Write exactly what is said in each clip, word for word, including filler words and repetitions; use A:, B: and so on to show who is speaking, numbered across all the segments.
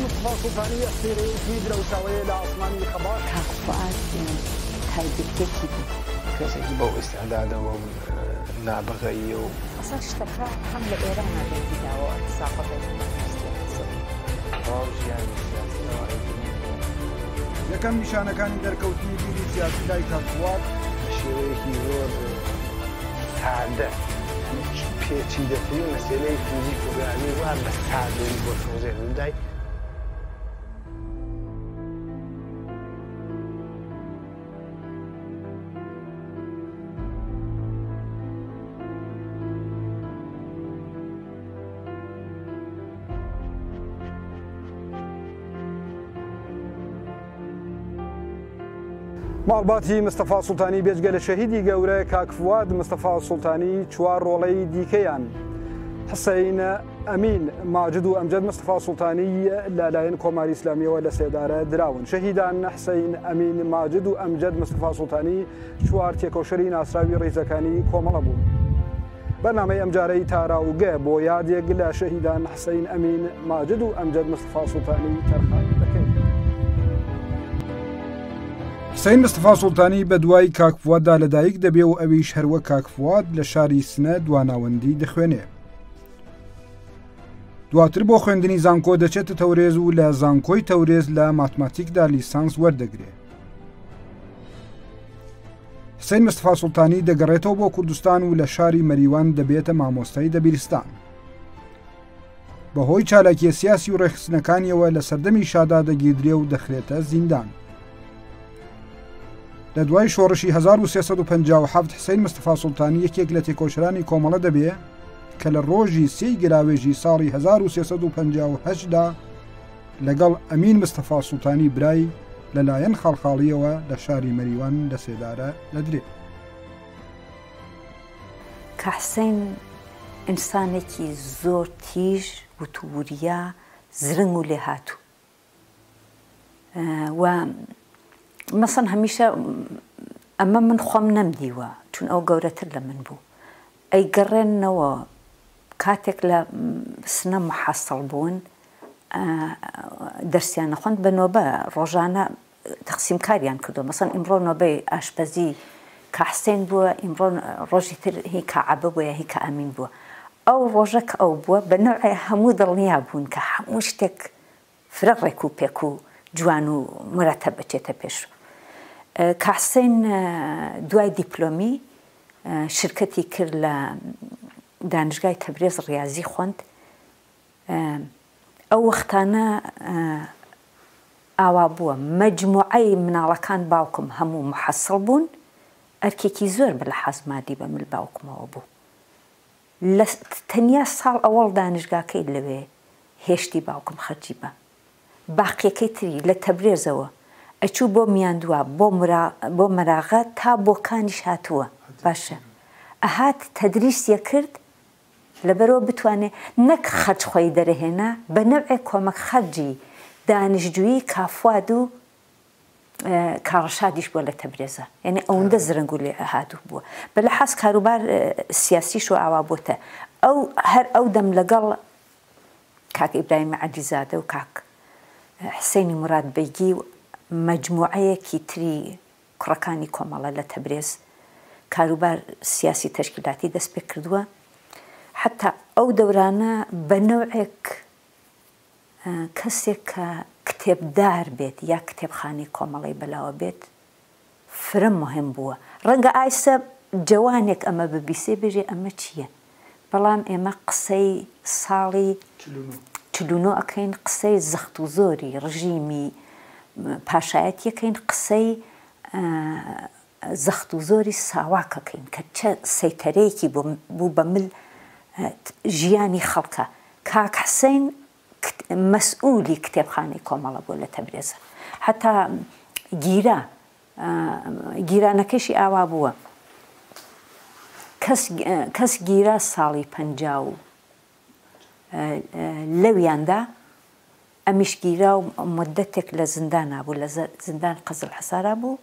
A: مصطفى سلطانی ئەسیری هیدرە و چاوەیە لە ئاسمانی خەبات
B: کاکفواد تایبەتێکی بوو
C: کەسێکی بەو ئیستعدادەوە نابغەیە و
B: ئەسڵ شتەکە هەم لە ئێرانە دەیداوە ساقەت
C: ژیانی سیاسیەوە
A: یەکەم نیشانەکانی دەرکەوتنی بیری سیاسی لای کاکفواد
C: بە شێوەیەکی زۆر سادە پێچیدەترین مەسئلەی فیزیک و گرانی وا بە سادەیی بۆ تۆزێن دای
A: ماڵباتی مستەفا سوڵتانی بێجگە لە شەهیدی گەورە کاکفواد مستەفا سوڵتانی چوار ڕۆڵەی دیکەیان حسەین ئەمین ماجد و ئەمجەد مستەفا سوڵتانی لەلایەن کۆماری ئیسلامیەوە لە سێدارە دراون شەهیدان حسەین ئەمین ماجد و ئەمجەد مستەفا سوڵتانی چوار تێکەوشەری ناسراوی ڕێزەکانی کۆمەڵە بوون بەرنامەی ئەمجارەی تاراوگە بۆ یادێک لە شەهیدان حسەین ئەمین ماجد و ئەمجەد مستەفا سوڵتانی تەرخان دەکەین. حسەین مستەفا سوڵتانی بە دوای کاکفواددا لەدایک دەبێ و ئەویش هەروە کاکفواد لە شاری سنە دواناوەندی دەخوێنێ. دواتر بۆ خوێندنی زانکۆ دەچێتە تەورێز و لە زانکۆی تەورێز لە ماتماتیکدا لیسانس وەردەگرێ. حسەین مستەفا سوڵتانی دەگەڕێتەوە بۆ کوردستان و لە شاری مەریوان دەبێتە مامۆستای دەبیرستان. بەهۆی چالاکیە سیاسی و ڕێخستنەکانیەوە لە سەردەمی شادا دەگیردرێ و دەخرێتە زیندان. لە دوای شۆڕشی هەزار و سێسەد و پەنجا و هەفت حسەین مستەفا سوڵتانی یەکێک لە تێکۆشرانی کۆمەڵە دەبێ کە لە ڕۆژی سێی گراوێژی ساڵی هەزار و سێسەد و پەنجا و هەشتدا لەگەڵ ئەمین مستەفا سوڵتانی برای لەلایەن خاڵخاڵیەوە لە شاری مەریوان لە سێدارە لەدرێ.
B: کە حسەین ئینسانێکی زۆر تیژ وتووریە زرنگ و لێ هاتوو و مەسەن هەمیشە ئەمە من خۆم نەمدیوە چون ئەو گەورەتر لە من بوو ئەی گەڕێنەوە کاتێک لە سنە محەسڵ بوون دەرسیان نەخواند بە نۆبە ڕۆژانە تەقسیمکاریان کردو مەسەن ئیمڕۆ نۆبەی ئاشپەزی کە حسەین بووە ئیمڕۆ ڕۆژی تر هی کەعەبە بووە هی کە ئەمین بووە ئەو ڕۆژە کە ئەو بووە بە نەوعی هەموو دڵنیا بوون کە هەموو شتێک فرەڕێک و پێک و جوان و مرەتەب بچێتە پێش. کە حسەین دوای دیپلۆمی شرکەتی کرد لە دانشگای تەبرێز ڕیاضی خوند ئەو وەختانە ئاوا بووە مەجموعەی مناڵەکان باوکم هەموو محەسڵ بوون ئەرکێکی زۆر بە لە حەزمادی بە مل باوکمەوە بوو لە تەنیا ساڵ ئەوەڵ دانشگاکەی لەوێ هێشتی باوکم خەرجی بە باقیەکەی تری لە تەبرێزەوە ئەچوو بۆ میاندووە بۆ مەراغە تا بۆکانیش هاتووە باشە ئەهات تەدریسیە کرد لەبەرەوە بتوانێت نەک خەرج خۆی دەرەهێنا بە نەوعێ کۆمەک خەرجی دانیشتجویی کافواد و کاڕەشادیش بووە لە تەبرێزە یعنی ئەوەندە زرنگ و لێ هاتوو بووە بە لە حەز کاروبار سیاسیش و ئاوا بۆتە ئەو هەر ئەو دەم لەگەڵ کاک ئیبراهیم عەلیزادە و کاک حسەینی مراد بەیگی مەجموعەیەکی تری کوڕەکانی کۆمەڵە لە تەبرێز کاروبار سیاسی تەشکیلاتی دەست پێ کردووە حتا ئەو دەورانە بە نەوعێک کەسێک کە کتێبدار بێت یا کتێبخانەی کۆمەڵی بەلاوە بێت فرم مهم بووە ڕەنگە ئایسە جوانێک ئەمە ببیسێ بێژێ ئەمە چییە بەڵام ئێمە قسەی ساڵی چلونۆ ئەەکەین قسەی زەخت و زۆری ڕژیمی پاشایەتیەکەین قسەی زەخت و زۆری ساواکەکەین کە چە سەیتەرەیەکی بوو بە مل ژیانی خەڵکە کاک حسەین مەسئولی کتێبخانەی کۆمەڵە بوو لە تەبرێزە حتا گیرە گیرانەکەشی ئاوا بووە کەس گیرە ساڵی پەنجا و لەویاندا ئەمیش گیرا و مدەتێک لە زیندانە بوو لە زیندان قەزل حەسارا بوو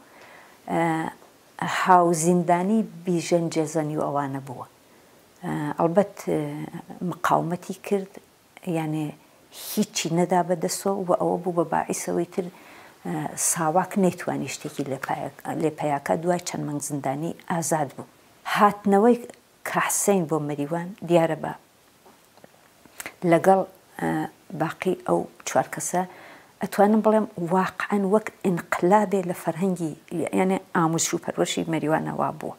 B: هاو زیندانی بیژەن جێزەنی و ئەوانە بووە ئەلبەت مقاومەتی کرد یانێ هیچی نەدا بەدەستەوە و ئەوە بوو بە باعیسەوەی تر ساواک نەیتوانی شتێکی لێ پەیاکە دوای چەند مانگ زیندانی ئازاد بوو. هاتنەوەی کاحسین بۆ مەریوان دیارە بە لەگەڵ باقی ئەو چوار کەسە ئەتوانم بڵێم واقعەن وەک ئینقلابێ لە فەرهەنگی یانێ ئامۆژ و پەروەشی مەریوانەوا بووە.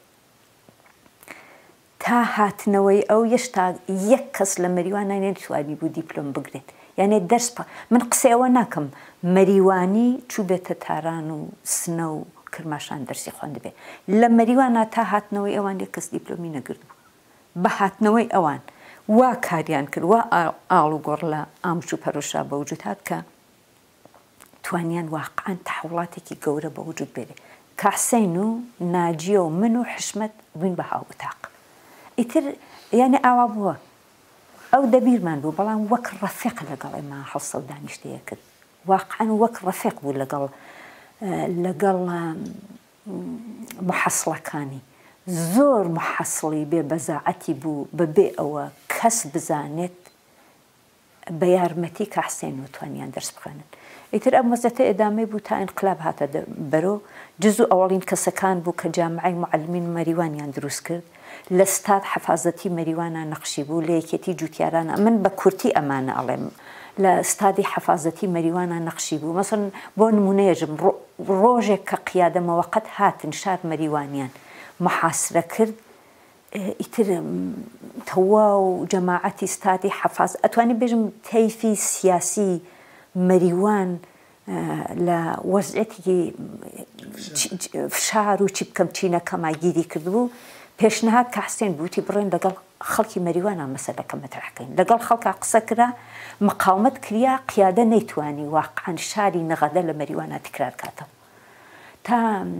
B: تا هاتنەوەی ئەو هێشتا یەک کەس لە مەریوانە نەیتوانی بوو دیپلۆم بگرێت. یانێ دەرس من قسەیەوە ناکەم مەریوانی چوو بێتە تاران و سنە و کرماشان دەرسی خوێند بێ. لە مەریوانە تا هاتنەوەی ئەوان یەک کەس دیپلۆمی نەگرت بوو. بە هاتنەوەی ئەوان وا کاریان کرد وا ئاڵ و گۆڕ لە ئامۆژ و پەرۆشا بە وجود هات کە توانیان واقعەن تەحوڵاتێکی گەورە بە وجود بێنێ. کاحسین و ناجیە و من و حشمەت بووین بە هاوبتاق. ئیتر یانێ ئاوا بووە ئەو دەبیرمان بوو بەڵام وەک ڕەفیق لەگەڵ ئێمە هەڵسە و دانیشتەیە کرد. واقعەن وەک ڕەفیق بوو لەگەڵ لەگەڵ محەسڵەکانی. زۆر محەسڵی بێ بەزاعەتی بوو بەبێ ئەوە کەس بزانێت بە یارمەتی کاحسین و توانیان دەرس بخوێنن. ئیتر ئەم وەزەتە ئێدامەی بوو تا ئینقلاب هاتە بەرۆ جزو ئەوەڵین کەسەکان بوو کە جامعەی معەلمین مەریوانیان دروست کرد. لە ستاد حەفازەتی مەریوانە نەخشی بوو لە یەکێتی جوتیارانە من بە کورتی ئەمانە ئەڵێم لە ستادی حەفازەتی مەریوانە نەخشی بوو. مەسەڵەن بۆ نمونەیەژم ڕۆژێک کە قیادە مەوەقەت هاتن شار مەریوانیان محاسرە کرد ئیتر تەواو و جەماعەتی ستادی حەفاز ئەتوانی بێژم تەیفی سیاسی مەریوان لە وەزعەتی فشار و چی بکەم چینەکەما گیری کردبوو. پێشنەهات کاحسین بووتی بڕێن لەگەڵ خەڵکی مەریوانە مەسەلەکە مەترحکەین. لەگەڵ خەڵکا قسە کرا مقاومەت کریا قیادە نەیتوانی واقعەن شاری نەغەدە لە مەریوانە تکرار کاتەوە. تا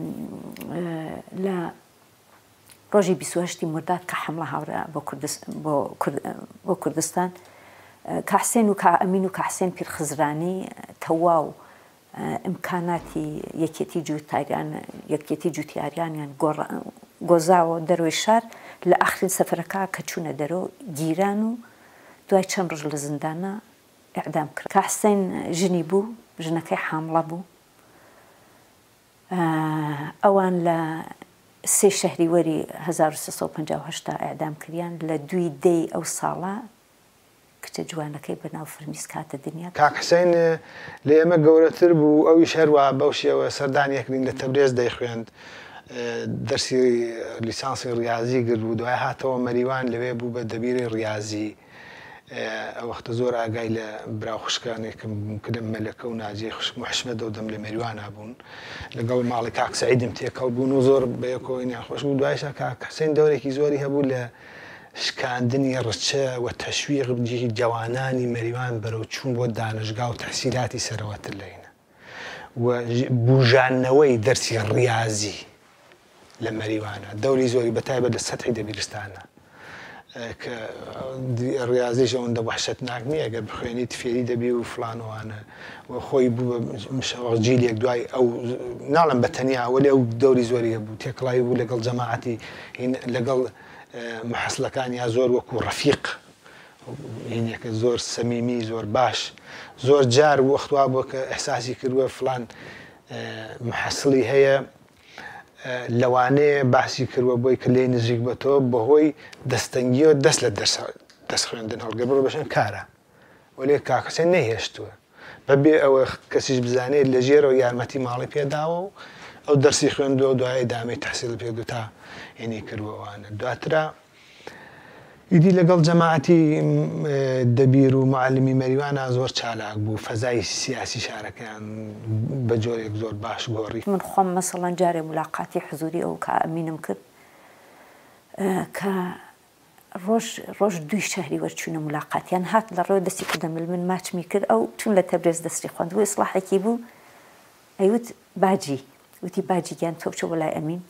B: لە ڕۆژی بیست و هەشتی مرداد کە حملە هاورە بۆ کوردستان کاحسین و کائەمین و کاحسین پیرخزرانی تەواو ئیمکاناتی یەکێتی جوتیاریان یەکێتی جوتیاریانیان گۆزاوە دەرەوەی شار لە ئاخرین سەفەرەکە کە چوونە دەرەوە گیران و دوای چەند ڕۆژ لە زیندانە ئیعدام کرد. کاحسین ژنی بوو ژنەکەی حامڵە بوو. ئەوان لە سێ شەهریوەری هەزار و سێ سەد و پەنجا و هەشت ئیعدام کردیان لە دوی دەی ئەو ساڵە کچە جوانەکەی بەناو فرمیس کاتە دنیا.
C: کاک حسین لە ئێمە گەورەتر بوو ئەویش هەروە بەو شێوە سەردانیەکرین لە تەبرێز دەیخوێند دەرسی لیسانسی ڕیاضی کرد بوو دوای هاتەوە مەریوان لەوێ بوو بە دەبیری ڕیاضی. ئەو وەختە زۆر ئاگای لە براو خوشکانێکم کردم مەلەکە و ناجێ خوشک و حشمەت و دەم لە مەریوانە بوون لەگەڵ ماڵی کاک سەعیدم تێکەڵ بوون و زۆر بەیەکەوەیان خۆش بوو. دوایشە کاک حسین دەورێکی زۆری هەبوو لە شکاندنی ڕچە و تەشویق جوانانی مەریوان بەرەو چوون بۆ دانشگا و تەحسیلاتی سەرەوەتر لەینە و بوژانەوەی دەرسی ڕیاضی لە مەریوانە دەوری زۆری بەتایبەت لە سەتحی دەبیرستانە کە ڕیاضیش ئەوەندە وەحشەتناک نییە ئەگەر بخوێنیت فێری دەبی و فلانەوانە و خۆی بوو بە جیلێک دوای ئەو ناڵم بەتەنیا وەلی ئەو دەوری زۆری هەبوو تێکڵاوی بوو لەگەڵ جەماعەتی لەگەڵ محەسڵەکان یا زۆر وەکو ڕەفیق هینێکە زۆر سەمیمی زۆر باش زۆر جار وەختوا بووە کە ئەحساسی کردووە فلان محەسڵی هەیە لەوانەیە باسی کردووە بۆی کە لێی نزیک بەتەوە بەهۆی دەستەنگیەوە دەست لە دەست خوێندن هەڵگە بڕۆ بەشن کارە وەلێ کاک حسین نەهێشتووە بەبێ ئەوە کەسیش بزانێت لە ژێرەوە یارمەتی ماڵی پێداوە و ئەو دەرسی خوێندووە دوای دامەی تەحسیل پێدو تا هێنی کردووەوانە. دواترا ئیدی لەگەڵ جەماعەتی دەبیر و معەلمی مەریوانە زۆر چالاک بوو فەزای سیاسی شارەکەیان بە جۆرێک زۆر باش گۆڕی.
B: من خۆم مەسەڵەن جارێ ملاقاتی حزوری ئەو کائەمینم کرد کە ڕۆژ ڕۆژ دوی شەهری وەرچوونە ملاقاتیان هات لە ڕۆی دەستی کردەمل من ماچمی کرد ئەو چون لە تەبرێز دەستی خوێند بوو ئیسلاحێکی بوو ئەیوت باجی وتی باجی گیان تۆ بچۆ بۆ لای ئەمین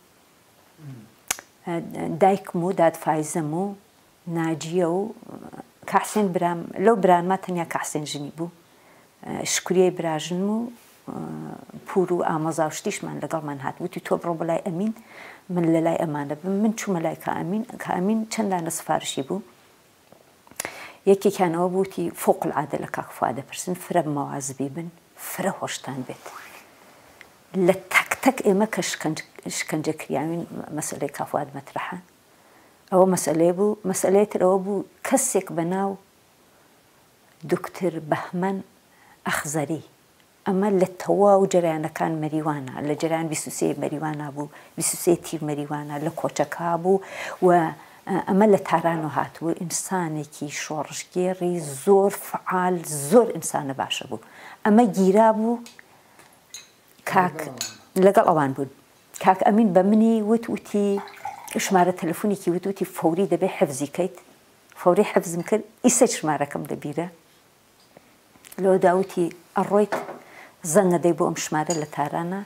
B: دایکم و دادفایزەم و ناجیە و کاحسین برام لەو برانما تەنیا کاحسین ژنی بوو شکوریەی براژن و پور و ئامۆزا و شتیشمان لەگەڵمان هات وتی تۆ بڕۆ بە لای ئەمین من لە لای ئەمانە بم من چوومە لای کائەمین کائەمین چەندانە سفارشی بوو یەکێکیانەوە بووتی فۆق العادە لە کاک فواد دەپرسن فرە مەوازبی بن فرە هۆشتان بێت لە تەک تەک ئێمە کە شکنجە کراوین مەسئلەی کاک فواد مەترەحە ئەوە مەسئلەیە بوو مەسئلەیەتر ئەوە بوو کەسێک بەناو دکتر بەهمەن ئەخزەری ئەمە لە تەواو جەرایانەکان مەریوانە لە جەرایان بیست و سێ مەریوانە بوو بیست و سێ تیر مەریوانە لە کۆچەکا بوو و ئەمە لە تاران و هاتووە ئینسانێکی شۆڕژگێڕی زۆر فعال زۆر ئینسانە باشە بوو ئەمە گیرا بوو کاک لەگەڵ ئەوان بوون کاک ئەمین بە منی وت وتی ژمارە تەلەفۆنێکی وت وتی فەوری دەبێ حفزی کەیت فەوری حفزم کرد ئیسە ژمارەکەم لەبیرە لەوە داوتی ئەڕۆیت زەنگە دەی بۆ ئەم ژمارە لە تارانە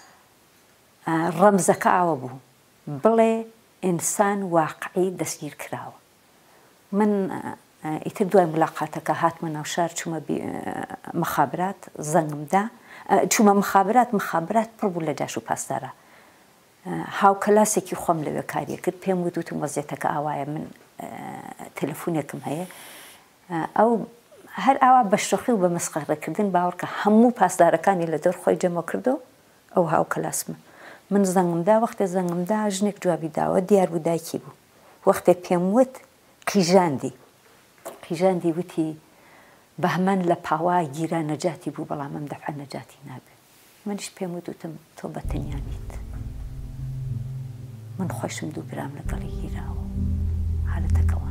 B: ڕەمزەکە ئاوە بوو بڵێ ئینسان واقعی دەستگیر کراوە من ئیتر دوای ملاقاتەکە هاتمە ناو شار چوومە مخابرات زەنگمدا چوومە مخابرات مخابرات پڕ بوو لە جاش و پاسدارە هاوکەلاسێکی خۆم لەوێ کاریە کرد پێم وتوتم وەزیێتەکە ئاوایە من تەلەفۆنێکم هەیە ئەو هەر ئاوا بە شوخی و بە مەسخەرەکردن باوەڕکە هەموو پاسدارەکانی لە دەور خۆی جەمع کردو ئەو هاوکەلاسمە من زەنگمدا وەختێ زەنگمدا ژنێک جوابی داوە دیار بوو دایکی بوو وەختێ پێم وت قیژاندی قیژاندی وتی بەهمەن لە پاوا گیرا نەجاتی بوو بەڵام ئەم دەفعە نەجاتی نابێت منیش پێم وتوتم تۆ بەتەنیانیت من خۆشم دوو برام لەگەڵی گیراوە حالەتەکەوانە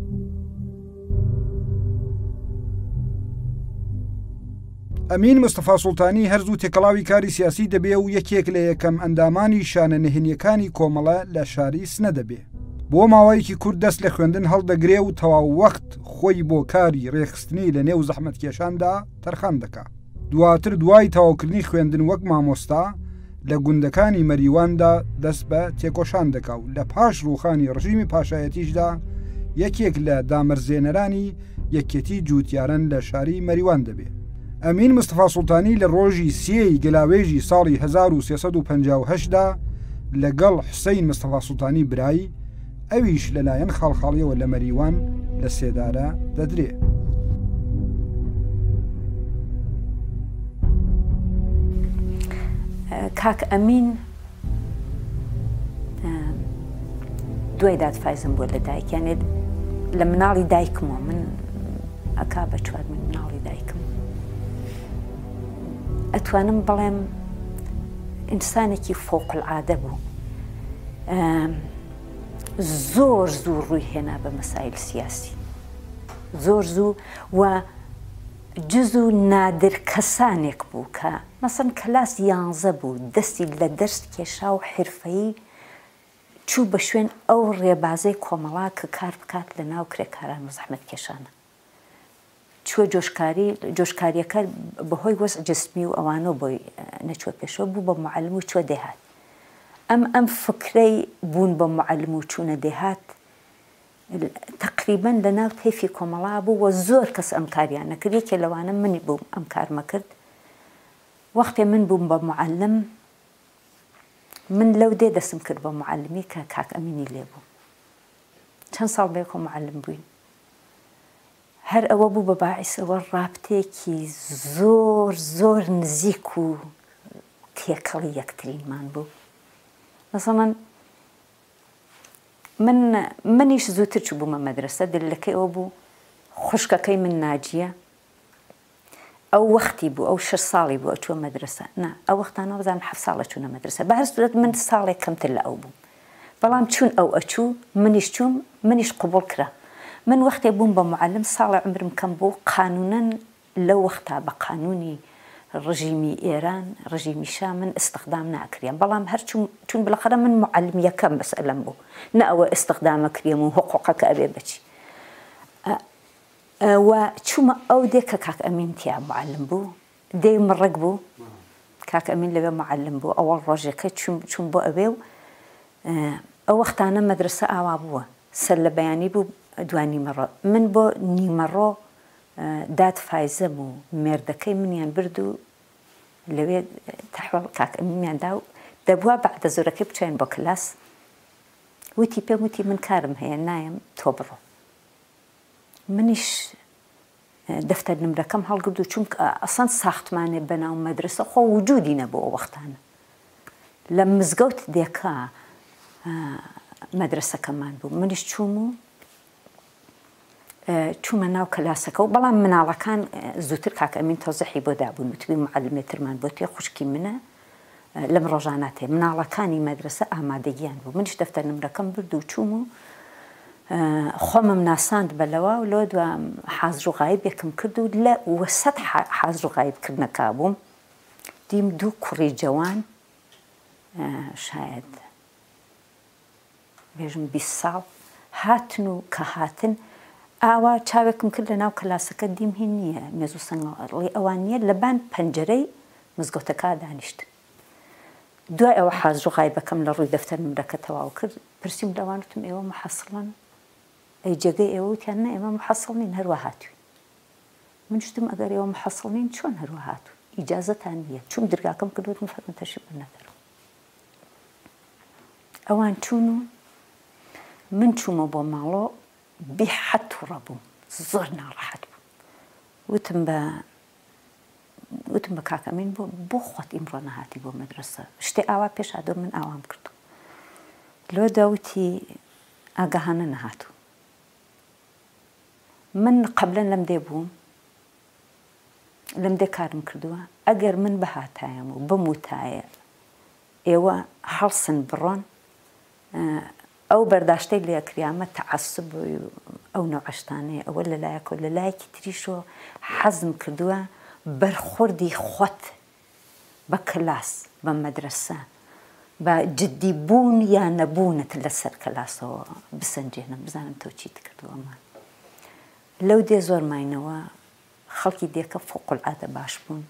A: ئەمین مستەفا سوڵتانی هەرزوو تێکەڵاوی کاری سیاسی دەبێ و یەکێک لە یەکەم ئەندامانی شانە نهێنیەکانی کۆمەڵە لە شاری سنە دەبێ بۆ ماوەیەکی کورد دەست لە خوێندن هەڵدەگرێ و تەواو وەخت خۆی بۆ کاری ڕێخستنی لە نێو زەحمەتکێشاندا تەرخان دەکا دواتر دوای تەواوکردنی خوێندن وەک مامۆستا لە گوندەکانی مەریواندا دەست بە تێکۆشان دەکا و لە پاش ڕووخانی ڕژیمی پاشایەتیشدا یەکێک لە دامەرزێنەرانی یەکێتی جووتیارن لە شاری مەریوان دەبێ ئەمین مستەفا سوڵتانی لە ڕۆژی سێی گەلاوێژی ساڵی هەزار و سێسەد و پەنجا و هەشتدا لەگەڵ حوسەین مستەفا سوڵتانی برایی ئەویش لەلایەن خاڵخاڵیەوە لە مەریوان لە سێدارە دەدرێ
B: کاک ئەمین دوای دادفایزم بۆ لە دایک یانێ لە مناڵی دایکمەوە من ئەکا بە چوار من مناڵی دایکم ئەتوانم بڵێم ئینسانێکی فۆق العادە بوو زۆر زوو ڕووی هێنا بە مەسایل سیاسی زۆر زوو و جز و نادر کەسانێک بوو کە مەسەن کەلاس یانزە بوو دەستی لە دەرس کێشا و حرفەیی چوو بە شوێن ئەو ڕێبازەی کۆمەڵا کە کار بکات لە ناو کرێکاران و زەحمەت کێشانە چووە جۆشکاری جۆشکاریەکە بەهۆی وەزع جسمی و ئەوانە بۆی نەچوە پێشەوە بوو بە معەلم و چوە دێهات ئەم ئەم فکرەی بوون بە معەلم و چوونە دێهات تقریبا لە ناو تەیفی کۆمەڵا بوو و زۆر کەس ئەم کاریان نەکرد یەکێ لەوانە منی بووم ئەم کارمە کرد وەختێ من بووم بە معەلم من لەو دێ دەسم کرد بە معەلمی کە کاک ئەمینی لێ بوو چەند ساڵ بەیەکۆ معەلم بووین هەر ئەوە بوو بە باعیسەوە ڕابطەیەکی زۆر زۆر نزیک و تێکەڵی یەکترینمان بوو مەسەڵەن من منیش زووتر چوو بوومە مەدرسە دلەکەی ئەوە بوو خوشکەکەی من ناجیە ئەو وەختی بوو ئەو شەش ساڵی بوو ئەچووە مەدرسە نا ئەو وەختانە بەزانم حەفت ساڵە چوونە مەدرسە بە هەر سوورەت من ساڵێک کەمتر لە ئەو بووم بەڵام چوون ئەو ئەچوو منیش چووم منیش قبوڵ کرا من وەختێ بووم بە معەلم ساڵی عمرم کەم بوو قانونەن لەو وەختا بە قانونی ڕژیمی ئێران ڕژیمی شا من ئستخدام ناکرێم بەڵام هەر چوون بڵەخەرە من معەلم یەکەم مەسئلەم بوو نە ئەوە ئستخدامە کرێم و حقوقەکە ئەبێ بچی و چوومە ئەو دێ کە کاک ئەمین تیا معەلم بوو دێ مڕک بوو کاک ئەمین لەوێ معەلم بوو ئەوەڵ ڕۆژەکە چوون بۆ ئەوێ و ئەو وەختانە مەدرسە ئاوا بووە سەر لە بەیانی بوو دوای نیمەڕۆ من بۆ نیمەڕۆ داد فایزەم و مێردەکەی منیان برد و لەوێ تەحوەڵ کاک ئەمینیاندا و دەبووە بەعدە زۆرەکەی بچێن بۆ کلاس، وتی پێم وتی من کارم هەیە نایم تۆ بڕۆ. منیش دەفتەر نمرەکەم هەڵگرت و چونکە ئەسەن ساختمانێ بەناو مەدرسە خۆ وجودی نەبوو ئەو وەختانە لە مزگەوت دێکا مەدرسەکەمان بوو منیش چووم و چوومە ناو کەلاسەکە و بەڵام مناڵەکان زووتر کاک ئەمین تەوزیحی بۆ دابوون وتبی معەلمێترمان بۆ تێ خوشکی منە لەم ڕۆژانە تێ مناڵەکانی مەدرسە ئامادەگیان بوو منیش دەفتەر نمرەکەم برد و چووم و خۆمم ناساند بەلەوە و لۆ دووە حازر و غایب یەکم کرد و لە وەسەد حازر و غایبکردنەکە بووم دیم دوو کوڕی جەوان شاید بێژم بیست ساڵ هاتن و کە هاتن ئاوا چاوێکم کرد لە ناو کەلاسەکە دیم هین نییە مێز و سەنگڵی ئەوان نییە لەبان پەنجەرەی مزگەوتەکە دانیشتن دوای ئەوە حازر و غایبەکەم لە ڕووی دەفتەر نمرەکە تەواو کرد پرسییم لەوانتم ئێوە محەسڵن ئەی جێگەی ئێوە وتیان نە ئێمە محەسڵ نین هەروە هاتووی من شتم ئەگەر ئێوە محەسڵ نین چۆن هەروە هاتوو ئیجازەتان نییە چوم دەرگاکەم کردوتم فەرموون تەشریف بن نەدەرەوە ئەوان چوون و من چوومە بۆ ماڵۆ بێحەد تووڕە بووم زۆر ناڕەحەت بووم وتم بە وتم بە کاک ئەمین بۆ خۆت ئیمڕۆ نەهاتی بۆ مەدرسە شتێ ئاوا پێش ئادۆ من ئاوام کرد لۆ داوتی ئاگەهانە نەهاتوو من قەبلەن لەم دێ بووم لەم دێ کارم کردووە ئەگەر من بەهاتایەم و بموتایە ئێوە هەڵسن بڕۆن ئەو بەرداشتەی لێ کریامە تەعەسب ئەو نەوعەشتانەیە ئەوە لەلایەکە و لەلایەکی تریشۆ حەزم کردووە بەرخوردی خۆت بە کلاس بە مەدرسە بە جددی بوون یا نەبوونت لەسەر کلاسەوە بسەنجێنم بزانم تۆ چیت کردووەمان لەو دێ زۆر ماینەوە خەڵکی دێکە فوقولعادە باش بوون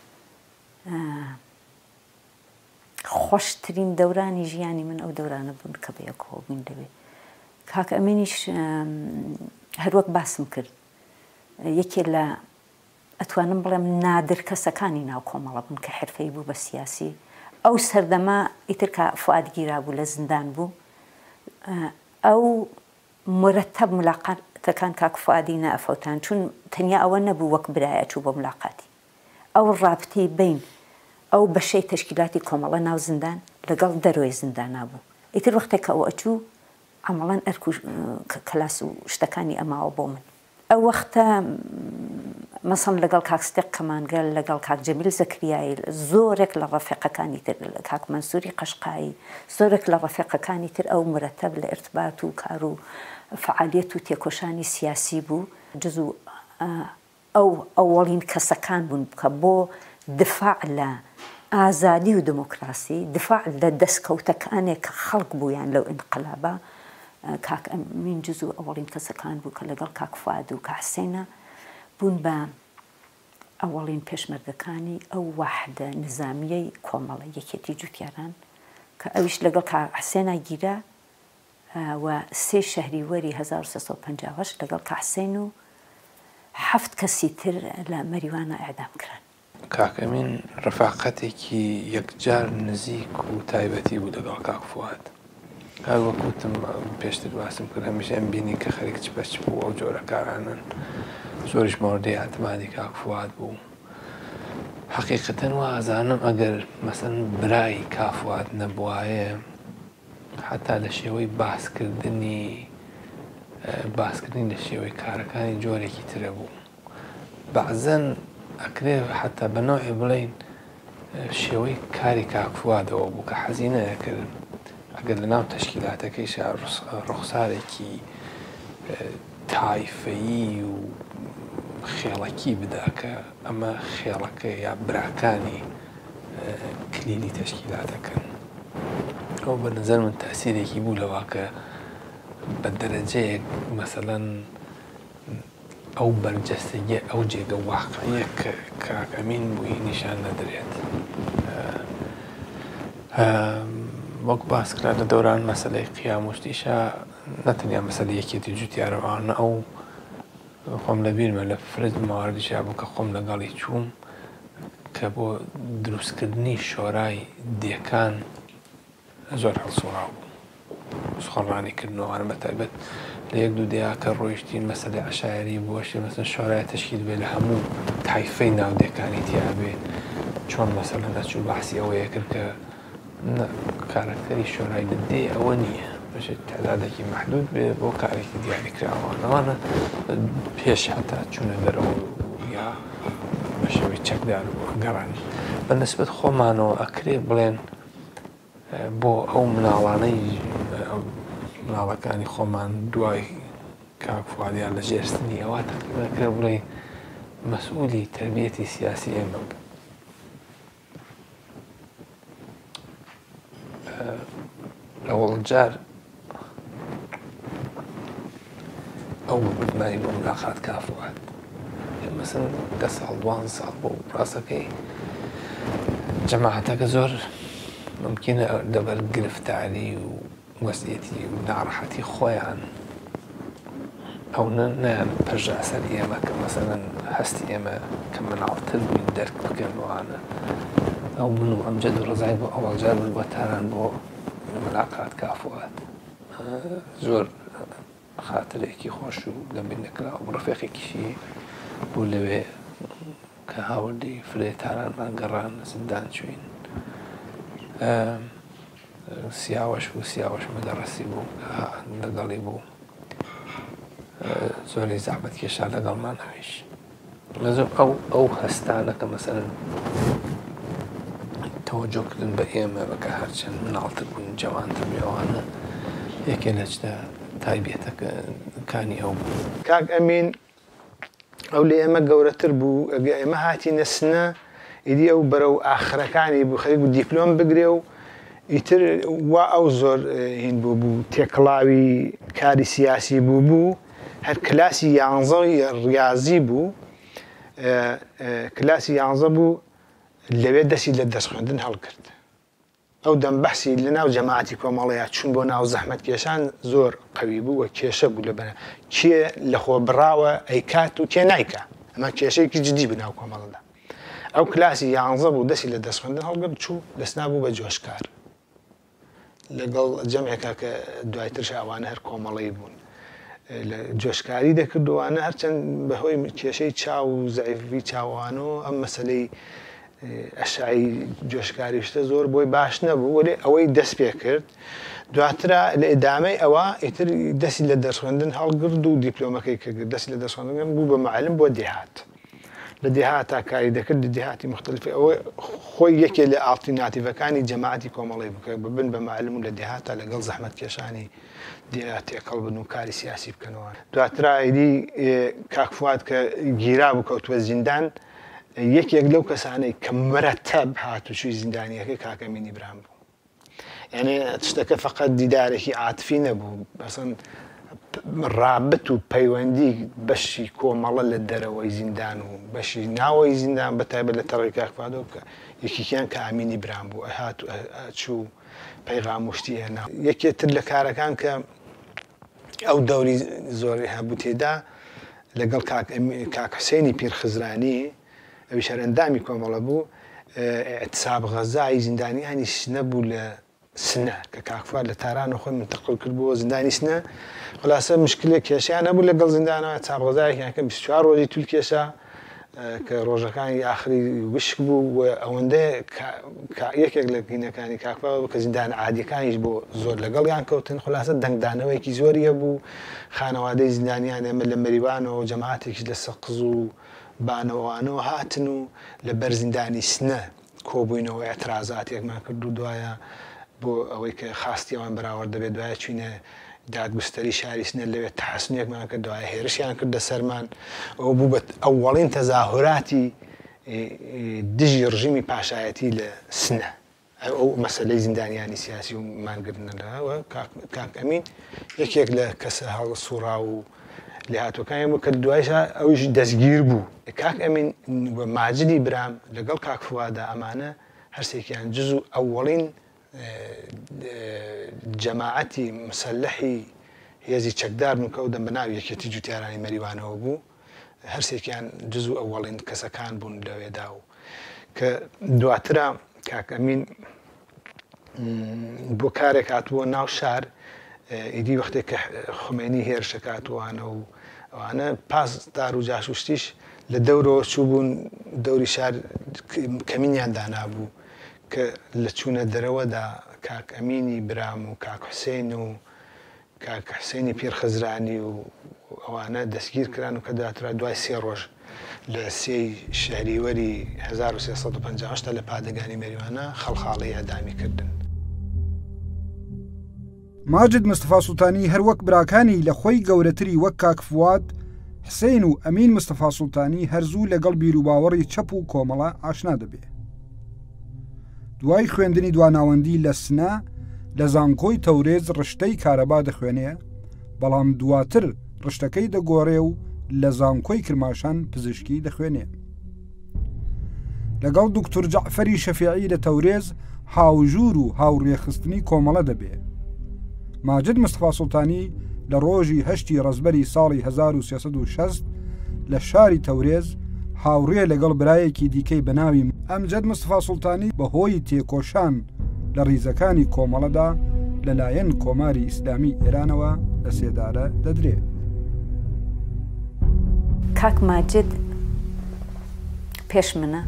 B: خۆشترین دەورانی ژیانی من ئەو دەورانە بوون کە بەیەکەوە بووین لەوێ کاک ئەمینیش هەروەک باسم کرد یەکێ لە ئەتوانم بڵێم نادر کەسەکانی ناو کۆمەڵە بوون کە حرفەی بوو بە سیاسی ئەو سەردەما ئیتر کە فواد گیرا بوو لە زیندان بوو ئەو مرەتەب ملاقاتەکان کاک فوادی نەئەفەوتان چون تەنیا ئەوە نەبوو وەک برایە چوو بۆ ملاقاتی ئەو ڕابطەی بین ئەو بەشەی تەشکیلاتی کۆمەڵە ناو زیندان لەگەڵ دەرۆی زیندانا بوو ئیتر وەختێک کە ئەو ئەچوو عەمەڵەن ئەرک و کەلاس و شتەکانی ئەماوە بۆ من ئەو وەختە مەسەڵەن لەگەڵ کاک ستێق کەمانگەل لەگەڵ کاک جەمیل زەکریایی زۆرێک لە ڕەفیقەکانی تر کاک مەنسووری قەشقایی زۆرێک لە ڕەفیقەکانی تر ئەو مرەتەب لە ئێرتباط و کار و فعالیەت و تێکۆشانی سیاسی بوو جز و ئەو ئەوەڵین کەسەکان بوون کە بۆ دفاع لە ئازادی و دموکراسی دفاع لە دەستکەوتەکانێک کە خەڵک بوویان لەو ئینقلابە کاک ئەمین جز و ئەوەڵین کەسەکان بوو کە لەگەڵ کاک فواد و کاک حسێنە بوون بە ئەوەڵین پێشمەرگەکانی ئەو وەحدە نظامیەی کۆمەڵە یەکێتی جوتیاران کە ئەویش لەگەڵ کاک حسێنە گیرا و سێ شەهریوەری هەزار و سێ سەد و پەنجا و هەشت لەگەڵ کاک حسێن و حەفت کەسی تر لە مەریوانە ئەعدام کران
D: کاک ئەمین ڕەفاقەتێکی یەکجار نزیک و تایبەتی بوو لەگەڵ کاک فواد هەر وەکوتم پێشتر باسم کرد هەمیشە ئەم بینی کە خەریک چ بەچ بوو ئەو جۆرە کارانن زۆریش مۆردەی ئەعتمادی کاک فواد بوو حەقیقەتەن وازانم ئەگەر مەسەن برای کاک فواد نەبوایە حتا لە شێوەی باسکردنی باسکردنی لە شێوەی کارەکانی جۆرێکی ترە بوو بەعزەن ئەکرێ حتا بە نۆعی بڵێن شێوەی کاری کاک فوادەوە بوو کە حەزی نەیەکردن ئەگەر لە ناو تەشکیلاتەکەیشا ڕوخسارێکی تایفەیی و خێڵەکی بدا کە ئەمە خێڵەکە یا براکانی کلیلی تەشکیلاتەکەن ئەو بە نەزەر من تەسیرێکی بوو لەوە کە بە دەرەجەیەک مەسەڵەن ئەو بەرجەستگی ئەو جێگە واقعیە کە کاک ئەمین بووی نیشان نەدرێت وەک باسکرا لە دەوران مەسەلەی قیام و شتیشە نەتەنیا مەسەلە یەکێتی جوتیارەوانە ئەو خۆم لە بیرمە لە فرج ماواردیشا بوو کە خۆم لەگەڵی چووم کە بۆ دروستکردنی شۆرای دێکان زۆر هەڵسوڕا بوو سخۆڕانیکردنەوەوانە بە تایبەت لە یەک دوو دیاکە ڕۆیشتین مەسەلەی عەشایری بووەشی مەسەن شۆرای تەشکیل بێ لە هەموو تایفەی ناودێکانی تیابێ چۆن مەسەلەن نەچوو بەحسی ئەوەیە کرد کە کارەکتەری شۆرای دێ ئەوە نییە بەشێت تعدادێکی مەحدود بێ بۆ کارێکی دیاریکراوانەوانە پێش هەتا چوونە دەرەوە یا بە شێوەی چەکدار گەڕانی بە نسبەت خۆمانەوە ئەکرێ بڵێن بۆ ئەو مناڵانەی مناڵەکانی خۆمان دوای کاکفوادیان لە ژێرستنی ئەوە تەکرێ بڵێ مەسئولی تربیەتی سیاسی ئێمە بوو. لەوەڵ جار ئەو بردمانی بۆ ملاقات کاکفواد مەسەن دە ساڵ دوان ساڵ بۆ ڕاستەکەی جەماعەتەکە زۆر ممکنە لەبەر گرفتاری و وەزعیەتی و ناڕەحەتی خۆیان ئەو نەیان پەژا سەر ئێمە کە مەسەلەن هەستی ئێمە کە منداڵتر بووین دەرک بکەنەوەوانە ئەو من و ئەمجەد و ڕزای بۆ ئەوەڵجار بن بۆ تاران بۆ ملاقات کاکفواد زۆر خاترێکی خۆش و لەبیر نەکراوە ڕفێقێکیشی بوو لەوێ کە هاوردی فرێ تارانمان گەڕان لە زیندان چوین سیاوەش بوو سیاوەش مەدەڕەسی بوو لەگەڵی بوو زۆری زەحمەت کێشا لەگەڵمان هەویش ئەو ئەو هەستانە کە مەسەلەن تەوەجۆکردن بە ئێمە بەکە هەرچەند مناڵتر بوون جەوانتر بێوانە یەکێ لە جدە تایبێتەکانی ئەو بوو.
C: کاک ئەمین ئەو لە ئێمە گەورەتر بوو ئەگە ئێمە هاتی نەسنە ئیدی ئەو بەرەو ئاخرەکانی بوو خەریک و دیپلۆم بگرێ و ئیتر وا ئەو زۆر هین بوو بوو تێکڵاوی کاری سیاسی بوو بوو هەر کلاسی یانزەی ڕاضی بوو کلاسی یانزە بوو لەوێ دەستی لە دەست خوێندن هەڵکرد ئەو دەم بەحسی لە ناو جەماعەتی کۆمەڵەیە چوون بۆ ناو زەحمەت کێشان زۆر قەوی بوو و کێشە بوو لەبەر کێ لەخۆ بڕاوە ئەیکات و تێ نایکە ئەمە کێشەیەکی جدی بناو کۆمەڵەدا ئەو کلاسی یانزە بوو دەستی لە دەست خوێندن هەڵگرت چوو دەستنا بوو بە جۆشکار لەگەڵ جەمعێکا کە دوایترش ئەوانە هەر کۆمەڵەی بوون لە جۆشکاری دەکردوانە هەرچەند بەهۆی کێشەی چاو و زەعیفی چاوانەوە ئەم مەسەلەی ئەشایی جۆشکاریشتە زۆر بۆی باش نەبوو وەێ ئەوەی دەست پێ کرد دواترە لە ئێدامەی ئەوە ئیتر دەستی لە دەستخوێندن هەڵگرد و دیپلۆمەکەی کەگرت دەستی لە دەستخوێندن بوو بە معلم بۆ دێهات لە دێهاتا کاری دەکرد لە دێهاتی مختلفی ئەوە خۆی یەکێ لە ئالتیرناتیڤەکانی جەماعەتی کۆمەڵی بکە ببن بە معلم و لە دێهاتا لەگەڵ زەحمەت کێشانی تێقەڵ بن و کاری سیاسی بکەنەوە دواترا ئیدی کاکفواد کە گیرا بوو کەوتووە زیندان یەکێک لەو کەسانەی کە مەرەتەب هاتوچووی زیندانیەکەی کاک ئەمین ئیبراهیم بوو یعنی شتەکە فقط دیدارێکی عاتفی نەبوو بەسن ڕابط و پەیوەندی بەشی کۆمەڵە لە دەرەوەی زیندان و بەشی ناوەی زیندان بەتایبەت لە تەڕی کاکفوادەوە کە یەکێکیان کە ئەمین ئیبراهیم بوو ئەهات و چوو پەیغام وشتی هێنا یەکێتر لە کارەکان کە ئەو دەوری زۆری هەبوو تێدا لەگەڵ کاک حوسێنی پیرخزرانی ئەوی شەرەندامی کۆمەڵە بوو ئێعتساب غەزای زیندانیانی سنە بوو لە سنە کە کاکفواد لە تارانە خۆی منتەقڵ کرد بووە زیندانی سنە خلاصە مشکلێک کێشیان هەبوو لەگەڵ زیندانەوە ئێعتساب غەزایەکیان کە بیست و چوار ڕۆژی توول کێشا کە ڕۆژەکانی ئاخری وشک بوو و ئەوەندەیە یەکێک لە گینەکانی کاکفواد بوو کە زیندان عادیەکانیش بۆ زۆر لەگەڵیان کەوتن خلاصە دەنگدانەوەیەکی زۆریە بوو خانەوادەی زیندانیان ئێمە لە مەریوانەوە جەماعەتێکیش لە سەقز و بانەوانەوە هاتن و لە بەرزیندانی سنە کۆبووینەوە ئەترازاتێکمان کرد و دوایە بۆ ئەوەی کە خاستیەوان بەراورد دەبێت دوایە چوینە دادگستەری شاری سنە لەوێت تەحسنێکمان کرد دوایە هێرشیان کردە سەرمان ئەو بوو بە ئەووەڵین تەزاهوراتی دژی ڕژیمی پاشایەتی لە سنە ئەو مەسەلەی زیندانیانی سیاسی و مانگرنەوە کاک ئەمین یەکێک لە کەسە هەڵ سوورا و لە هاتوەکانی بوو کە دوایشە ئەویش دەستگیر بوو کاک ئەمین ماجدی ئیبراهیم لەگەڵ کاکفوادە ئەمانە هەرسێکیان جز و ئەووەڵین جەماعەتی مسلحی هێزی چەکدار بوون کە ئەو دەم بەناو یەکێتی جوتیارانی مەریوانەوە بوو هەرسێکیان جز و ئەووەڵین کەسەکان بوون لەوێدا و کە دواترە کاک ئەمین بۆ کارێک هاتووە ناو شار ئیدی وەختێک کە خومێنی هێرشەکاتوانە و ئەوانە پاس دار و جاشوشتیش لە دەورەوە چوو بوون دەوری شار کەمینیان دانابوو کە لە چوونە دەرەوەدا کاک ئەمینی برام و کاک حوسێن و کاک حوسێنی پیرخەزرانی و ئەوانە دەستگیر کران و کە داترا دوای سێ ڕۆژ لە سێی شەهریوەری هەزار و سێسەد و پەنجا و هەشت لە پادەگانی مەریوانە خەڵخاڵی ئەدامی کردن.
A: ماجد مستەفا سوڵتانی هەر وەک براکانی لە خۆی گەورەتری وەک کاک فواد، حسێن و ئەمین مستەفا سوڵتانی هەرزوو لەگەڵ بیرروباوەڕی چەپ و کۆمەڵە ئاشنا دەبێ. دوای خوێندنی دواناوەندی لە سنە لە زانکۆی تەورێز ڕشتەی کارەبا دەخوێنێ، بەڵام دواتر ڕشتەکەی دەگۆڕێ و لە زانکۆی کرماشان پزیشکی دەخوێنێ. لەگەڵ دوکتور جەعفەری شەفیعی لە تەورێز هاوژور و هاوڕێخستنی کۆمەڵە دەبێ. ماجد مستەفا سوڵتانی لە ڕۆژی هەشتی ڕەزبەری ساڵی هەزار و سێسەد و شەست لە شاری تەورێز هاوڕێ لەگەڵ برایەکی دیکەی بەناوی ئەمجەد مستەفا سوڵتانی بەهۆی تێکۆشان لە ڕیزەکانی کۆمەڵەدا لەلایەن کۆماری ئیسلامی ئێرانەوە لە سێدارە دەدرێ.
B: کاک ماجد پێش منە،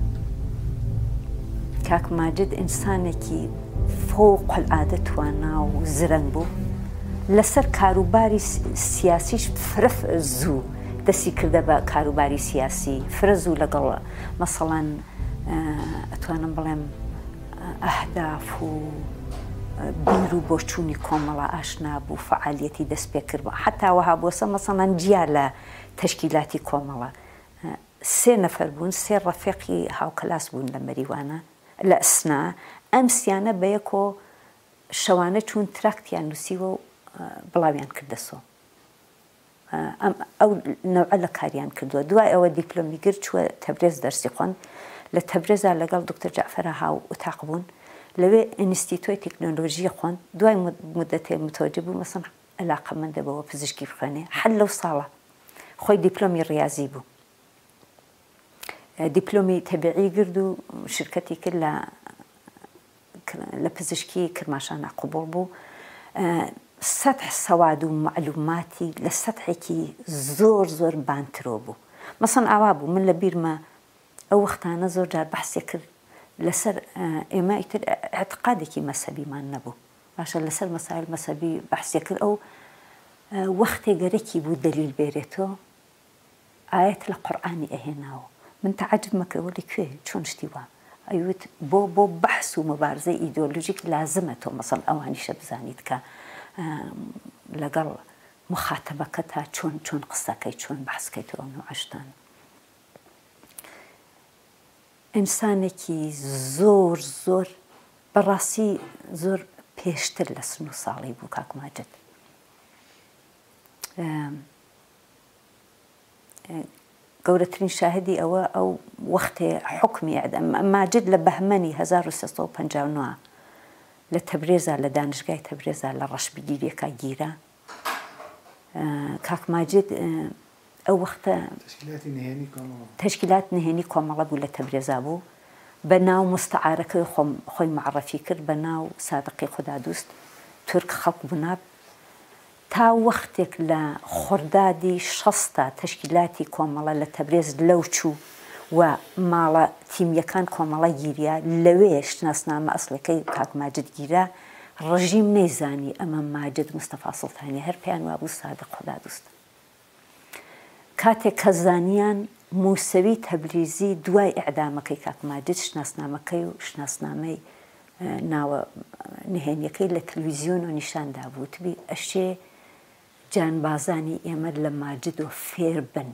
B: کاک ماجد ئینسانێکی فۆقەلعادە توانا و زرەنگ بوو، لەسەر کاروباری سیاسیش فرف زوو دەستی کردە بە کاروباری سیاسی، فرە زوو لەگەڵ مەسەڵەن ئەتوانم بڵێم ئەهداف و بیر و بۆچوونی کۆمەڵە ئاشنا بوو، فعالیەتی دەست پێ کرد بوو، حتا وەها بۆسە مەسەڵەن جیا لە تەشکیلاتی کۆمەڵە سێ نەفەر بوون، سێ ڕەفیقی هاوکەلاس بوون لە مەریوانە لە ئەسنا، ئەم سیانە بەیەکۆ شەوانە چوون تراکتیان نووسیوە و بڵاویان کردەسەوە. ئەو نەوعە لە کاریان کردووە. دوای ئەوە دیپلۆمی گرت چووە تەبرێز دەرسی خوۆن، لە تەبرێزا لەگەڵ دکتۆر جەعفەرە هاو ئوتاق بوون، لەوێ ئینستیتۆی تەکنۆلۆژی خوۆن، دوای مدەتێ متۆجه بوو مەسەڵەن عەلاقەمەندە بەوە پزیشکی بخوێنێ، حەل لەو ساڵە خۆی دیپلۆمی ڕیاضی بوو. دیپلۆمی تەبیعی گرت و شرکەتی کرد لە لە پزیشکی کرماشانە قوبوڵ بوو. سەتح سەواد و معلوماتی لە سەتحێکی زۆر زۆر بانترۆ بوو. مەسەڵەن ئاوا بوو، من لە بیرمە ئەو وەختانە زۆر جار بەحسێ کرد لەسەر ئێمە ئیتر ئەعتقادێکی مەسەبیمان نەبوو، باشە لەسەر مەسائل مەسەبی بەحسێ کرد. ئەو وەختێ گەرەکی بوو دەلیل بێرێتەوە، ئاەت لە قورئانی ئەهێناوە، من تەعەجب مەکرد لە کوێ چۆن شتی وە، ئەیوت بۆ بۆ بەحس و مەبارزەی ئیدۆلۆژیک لازمە تۆ مەسەڵەن ئەوانیشە بزانیت کە لەگەڵ مخاتەبەکە تا چۆن چۆن قسەکەی چۆن بەحسکەیتەوە نوعشتان. ئینسانێکی زۆر زۆر بەڕاستی زۆر پێشتر لە سن و ساڵی بوو کاک ماجد. گەورەترین شاهدی ئەوە ئەو وەختێ حکمی ئەدەم ماجد لە بەهمەنی هەزار و سێسەد و پەنجا و نۆ لە تەبرێزا لە دانشگای تەبرێزا لە ڕەشبگیریەکە گیرە. کاک ماجد ئەو وەختە تەشکیلات نهێنی کۆمەڵە بوو لە تەبرێزا بوو، بە ناو مستعارەکەی خۆی معرەفی کرد بە ناو سادقی خودادوست تورک خەڵک بووناب، تا وەختێک لە خۆردادی شەستا تەشکیلاتی کۆمەڵە لە تەبرێز لەو چوو و ماڵە تیمیەکان کۆمەڵە گیریە، لەوێ شناسنامە ئەسڵەکەی کاک ماجد گیرە، ڕژیم نەیزانی ئەمە ماجد مستەفا سوڵتانی هەر پێیان وابوو سادق خودادوست. کاتێک کە زانیان موسەوی تەبریزی دوای ئیعدامەکەی کاک ماجد شناسنامەکەی و شناسنامەی ناوە نهێنیەکەی لە تەلەڤیزیۆن و نیشاندا بوو، تبی ئەشێ جانبازانی ئێمە لە ماجد و فێر بن،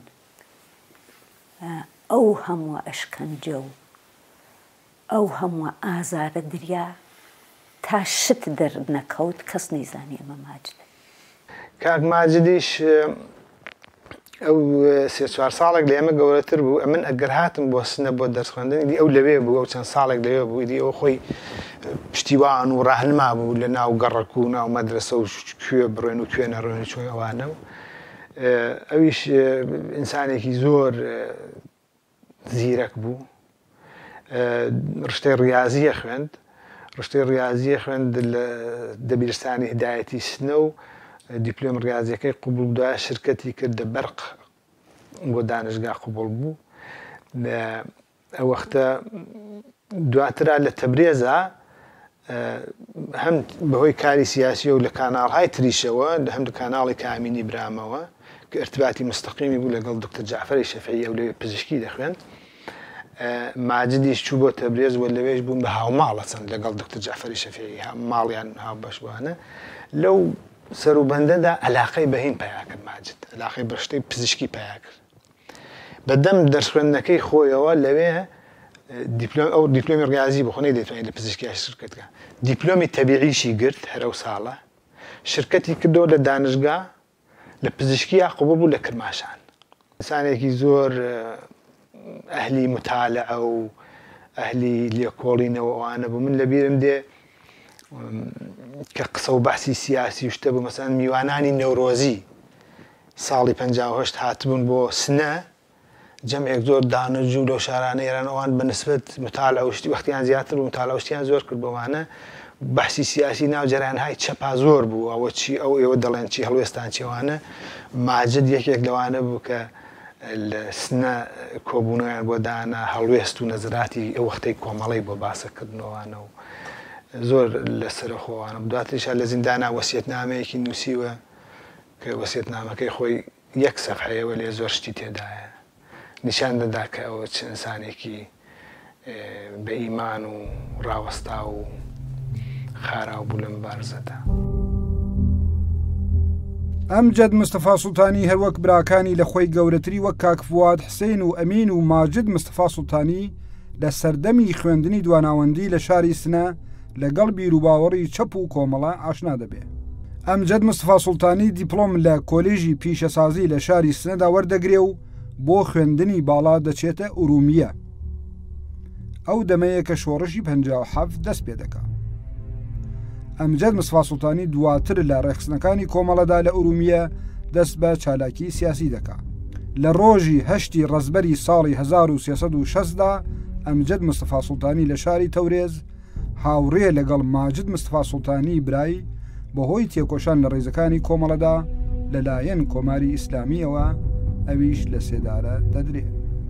B: ئەو هەموو ئەشکەنجە و ئەو هەموو ئازارە دریا تا شت دەرنەکەوت، کەس نەیزانی ئەمە ماجد.
C: کاک ماجدیش ئەو سێ چوار ساڵێک لە ئێمە گەورەتر بوو. ئەمن ئەگەر هاتم بۆ سنە بۆ دەرس خوێندن دی ئەو لەوێ بوو، ئەو چەند ساڵێک لەوێ بوو، دی ئەو خۆی پشتیوان و ڕاهنما بوو لە ناو گەڕەک و ناو مەدرسە و کوێ بڕێن و کوێ نەڕێن چۆن ئەوانە و ئەویش ئینسانێکی زۆر زیرەک بوو، ڕشتەی ڕیاضیە خوێند ڕشتەی ڕاضیە خوێند لە دەبیرستانی هدایەتی سنە و دیپلۆم ڕاضیەکەی قوبوڵ دوایە شرکەتی کرد لە بەرق بۆ دانشگا قوبوڵ بوو. ئەو وەختە دواترا لە تەبرێزە هەم بەهۆی کاری سیاسی و لە کاناڵهای تریشەوە هەم لە کاناڵی کامینی برامەوە کە ارتباتی مستەقیمی بوو لەگەڵ دکتۆر جعفەری شەفیعی ئەو لەوێ پزیشکی دەخوێن. ماجدیش چوو بۆ تەبرێز و لەوێش بووم بە هاوماڵە چەند لەگەڵ دکتۆر جعفەری شەفیعی ماڵیان هاو بەشوانە. لەو سەروبەندەدا عەلاقەی بەهین پەیا کرد ماجد، عەلاقەی بە شتەی پزیشکی پەیا کرد. بەدەم دەرس خوێندنەکەی خۆیەوە لەوێ ئەو دیپلۆمی ڕاضی بخۆنەی دەتوانێت لە پزیشکی شرکتکە دیپلۆمی تەبیعیشی گرت هەرە و ساڵە شرکەتی کردەوە لە دانشگا لە پزیشکی قوبوڵ بوو لە کرماشان. ئینسانێکی زۆر ئەهلی متالعە و ئەهلی لێکۆڵینەوە ئەوانە بوو. من لەبیرم دێ کە قسە و بەحسی سیاسی شتە بوو مەسەڵەن میوانانی نەورۆزی ساڵی پەنجا و هەشت هاتبوون بۆ سنە جەمعێک زۆر دانەجوو لەو شارانە ئێران ئەوان بەنسبەت متالعە و شتی وەختیان زیاتر و متالعە و شتیان زۆر کرد بەوانە بەحسی سیاسی ناو جەرانهای چەپا زۆر بوو ئەوە چی ئەو ئێوە دەڵێن چی هەڵوێستان چێوانە. ماجد یەکێک لەوانە بوو کە لە سنە کۆبوونەوەیان بۆ دانا هەڵوێست و نەزراتی ئەو وەختەی کۆمەڵی بۆ باسەکردنەوەوانە و زۆر لەسرە خۆوانە. دواتریشا لە زیندانا وەسیەتنامەیەکی نووسیوە کە وەسیەتنامەکەی خۆی یەک سەفحەیەوە لێ زۆر شتی تێدایە نیشان دەدا کە ئەوە چ ئینسانێکی بە ئیمان و ڕاوەستا و خاراو بوو لە مبارزەدا.
A: ئەمجەد مستەفا سوڵتانی هەروەک براکانی لە خۆی گەورەتری وەک کاک فواد حسێن و ئەمین و ماجد مستەفا سوڵتانی لە سەردەمی خوێندنی دواناوەندی لە شاری سنە لەگەڵ بیرروباوەڕی چەپ و کۆمەڵە ئاشنا دەبێت. ئەمجەد مستەفا سوڵتانی دیپلۆم لە کۆلێژی پیشەسازی لە شاری سنەدا وەردەگرێ و بۆ خوێندنی باڵا دەچێتە ئورومیە. ئەو دەمەیە کە شۆڕشی پەنجا و حەفت دەست پێ دەکات. ئەمجەد مستەفا سوڵتانی دواتر لە ڕێخستنەکانی کۆمەڵەدا لە ئورومیە دەست بە چالاکی سیاسی دەکات. لە ڕۆژی هەشتی ڕەزبەری ساڵی هەزار و سێسەد و شەستدا ئەمجەد مستەفا سوڵتانی لە شاری تەورێز هاوڕێ لەگەڵ ماجد مستەفا سوڵتانی برای بەهۆی تێکۆشان لە ڕێزەکانی کۆمەڵەدا لەلایەن کۆماری ئیسلامیەوە ئەویش لە سێدارە دەدرێت.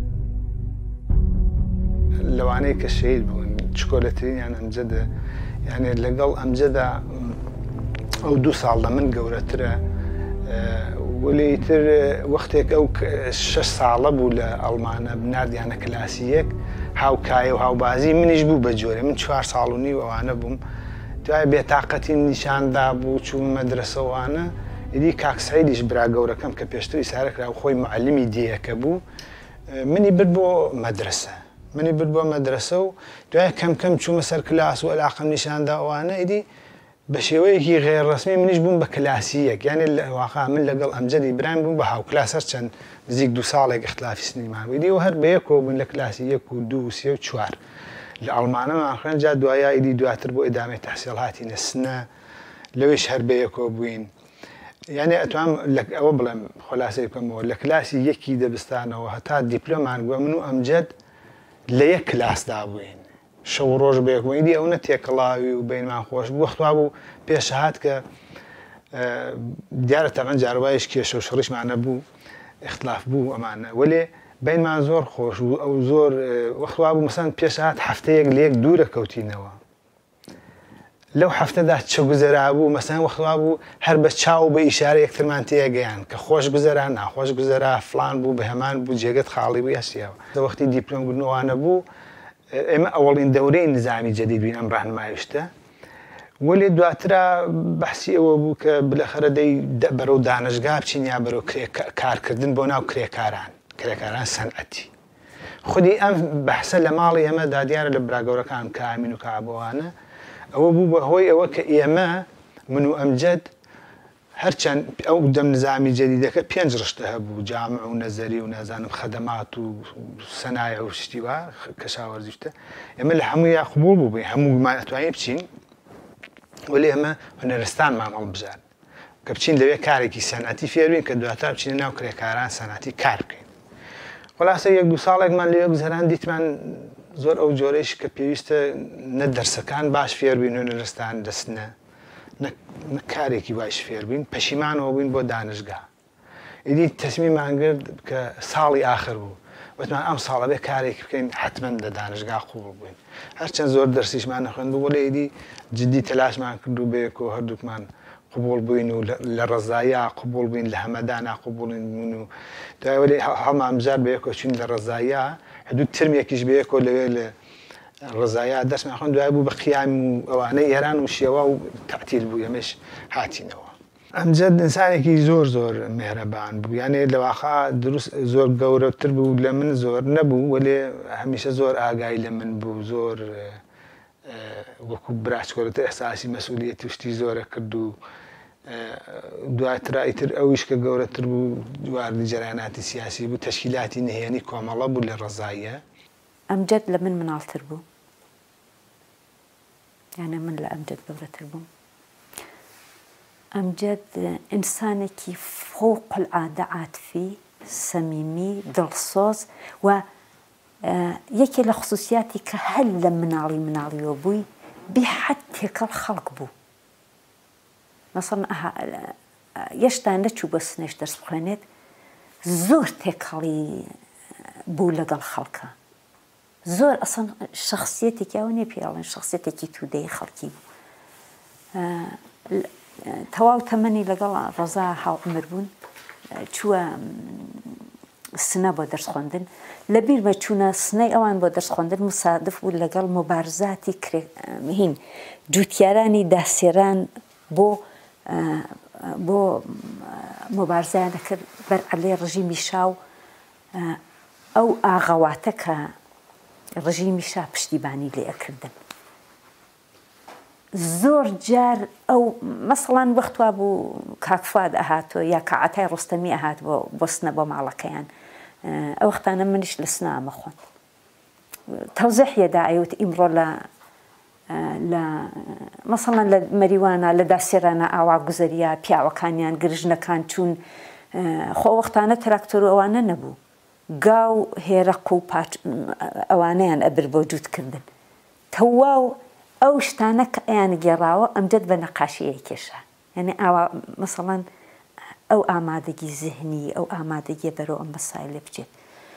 C: لەوانەیە کە شەید بوون چکۆلەترینیان ئەمجەدە یعنی لەگەڵ ئەمجەدا ئەو دوو ساڵ لە من گەورەترە ولی تر وەختێک ئەو شەش ساڵە بوو لە ئەڵمانە بناردیانە کلاسیەک هاوکایە و هاوبازی منیش بوو بە جۆرە من چوار ساڵ و نیو ئەوانە بووم دوای بێتاقەتی نیشاندا بوو چوون مەدرسەوانە ئیدی کاکسەیدیش برا گەورەکەم کە پێشتری سارەکرا و خۆی معلمی دیەکە بوو منی برد بۆ مەدرسە منی برد بۆ مەدرسە و دوای کەم کەم چوومە سەر کلاس و علاقەم نیشاندا ئەوانە ئیدی بە شێوەیەکی غێرڕسمی منیش بووم بە کلاسیەک یعنی واقع من لەگەڵ ئەمجەدی برایم بووم بە هاوکلاس هەر چەند نزیک دو ساڵێک اختلافی سنیمان بوو ئیدی و هەر بەیەکەوە بوون لە کلاسی یەک و دوو و سێ و چوار لە ئەڵمانەمان خوێن جا دوایە ئیدی دواتر بۆ ئیدامەی تەحسیڵ هاتینە سنە لەوێش هەر بەیەکەوە بووین. یعنی ئەتوانم ئەوە بڵێم خۆلاسەی بکەمەوە لە کلاسی یەکی دەبستانەوە هەتا دیپلۆمان گووە من و ئەمجەد لە یەک کلاسدا بووین شەو ڕۆژ بەیەکەوە ئیدی ئەو نە تێکەڵاوی و بینمان خۆش بوو وەختوا بوو پێشەهات کە دیارە تەمەەن جاروایش کێشە و شەڕیشمانە بوو اختلاف بوو ئەمانە وەلێ بینمان زۆر خۆش بوو ئەو زۆر وەختوا بوو مەسەن پێشەهات هەفتەیەک لە یەک دوورە کەوتینەوە لەو هەفتەدا چ گوزەرا بوو مەسەن وەختوا بوو هەر بە چاو بە ئیشارە یەکترمان تێگەیان کە خۆش گوزەرا ناخۆش گوزەرا فلان بوو بە هەمان بوو جێگەت خاڵی بوو یاسیەوە وەختی دیپلۆمگرنەوەوانە بوو ئێمە ئەوەڵین دەورەی نظامی جەدید بووین ئەم ڕاهنمایشتە وەلێ دواترا بەحسی ئەوە بوو کە بلەخەرە دەی بەرەو دانشگا بچین یا بەرەو کارکردن بۆ ناو کرێکاران کرێکاران سەنعەتی خودی ئەم بەحسە لە ماڵی ئێمەدا دیارە لە براگەورەکان کامین و کابووانە ئەوە بوو بەهۆی ئەوە کە ئێمە من و ئەمجەد هەرچەند ئەو دەم نظامی جەدیدەکە پێنج ڕشتە هەبوو جامع و نەزەری و نازانم خەدەمات و سەنایە و شتیوە کەشاوەرزیشتە ئێمە لە هەمووی قبوڵ بوو بێ هەموومان ئەتوانین بچین وەلی ئەمە هونەرستانمان هەڵبژار کە بچین لەوێ کارێکی سەنعەتی فێروین کە دواتر بچینە ناو کرێکاران سەنعەتی کار بکەین خلاصە یەک دوو ساڵێکمان لەوێ گوزەران دیتمان زۆر ئەو جۆرەیش کە پێویستە نە دەرسەکان باش فێربین هوێنەرستان دەستنە کارێکی باش فێربین پەشیمانەوە بووین بۆ دانشگا ئیدی تەسمیمان کرد کە ساڵی ئاخر بوو وتمان ئەم ساڵە بێ کارێک بکەین حتمەن لە دانشگا قوڵ بووین هەرچەند زۆر دەرسیشمان نەخوێندبوو بۆ لە ئیدی جددی تەلاشمان کرد و بەیەکەوە هەردووکمان قبول بووین و لە ڕزایە قبول بووین لە هەمەدانا قبولین بوون و دوای هەڵمان بژار بەیەکەوە چوین لە ڕزایە هەدوو ترمێکیش بەیەکەوە لەوێ لە ڕزایە دەستمان خوێن دوای بوو بە قیام و ئەوانەی ئێران و شێوە و تەعتیل بوو ئێمەش هاتینەوە ئەمجد ئینسانێکی زۆر زۆر مێهرەبان بوو یانێ لەواخا دروست زۆر گەورەتر بوو لە من زۆر نەبوو وەلێ هەمیشە زۆر ئاگای لە من بوو زۆر وەکو براچکۆرەتە ئەحساسی مەسئولیەتی شتی زۆرە کرد و دواتر ئیتر ئەویش کە گەورەتر بوو دواردی جەرایاناتی سیاسی بوو تەشکیلاتی نهێنی کۆمەڵە بوو لە ڕزاییە
B: ئەمجد لە من مناڵتر بوو یانە من لە ئەمجد گەورەتر بووم ئەمجد ئینسانێکی فوق العادە عاتفی سەمیمی دڵسۆز و یەکێ لە خصوصیاتی کە هەل لە مناڵی مناڵیەوە بووی بێحەد تێکەڵ خەڵک بوو مەسەڵەن هێشتا نەچوو بە سنەیش دەرس بخوێنێت زۆر تێکەڵی بوو لەگەڵ خەڵکە زۆر ئەسەن شخصیەتێکی ئەوە نێ پێڵێن شخصیەتێکی توودەی خەڵکی بوو تەواو تەمەنی لەگەڵ ڕەزا هاوعمر بوون چووە سنە بۆ دەرس خوێندن لەبیر بە چوونە سنەی ئەوان بۆ دەرس خوێندن مسادف بوو لەگەڵ مبارزاتی هین جوتیارانی داسێران بۆ بۆ مبارزایان دەکرد بەر عەلەی ڕژیمی شاو ئەو ئاغەواتە کە ڕژیمی شا پشتیبانی لێ ئەکردن زۆر جار ئەو مەسەڵەن وەختوا بوو کاک فواد ئەهاتۆ یا کە عەتای ڕۆستەمی ئەهات بۆ سنە بۆ ماڵەکەیان ئەو وەختانە منیش لە سنە ئەمە خوێن تەوزیحیەدا ئەیوت ئیمڕۆ لە لە مەسەڵەن لە مەریوانە لە داسێرانە ئاوا گوزەریە پیاوەکانیان گرژنەکان چوون خۆ وەختانە تراکتۆر و ئەوانە نەبوو گاو هێرەق و ئەوانەیان ئەبر بۆ جووتکردن تەواو ئەو شتانە کە ئەیان گێڕاوە ئەمجد بە نەقاشیەیە کێشە یعنی ئاوا مەسەڵەن ئەو ئامادەگی زیهنی ئەو ئامادەگیە بەرەو ئەم مەسایلە بچێت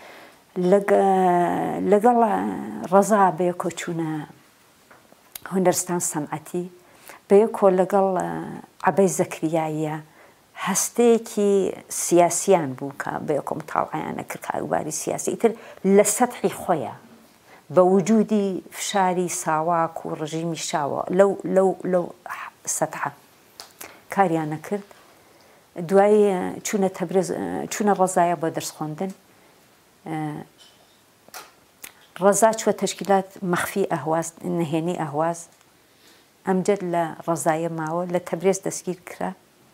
B: لەگەڵ ڕەزا بەیەکۆ چوونە هونەرستان سەنعەتی بەیەکۆ لەگەڵ عەبەی زەکریاییە هەستەیەکی سیاسیان بوو کە بەیەکۆ متاڵعەیانە کرد کاروباری سیاسی ئیتر لە سەتحی خۆیە بە وجودی فشاری ساواک و ڕژیمی شاوە لەو لەو لەو سەتحە کاریان نەکرد دوای چوونە تەبرێز چوونە ڕەزایە بۆ دەرس خوێندن ڕەزا چووە تەشکیلات مەخفی ئەهواز نهێنی ئەهواز ئەمجد لە ڕەزایە ماوە لە تەبرێز دەستگیر کرا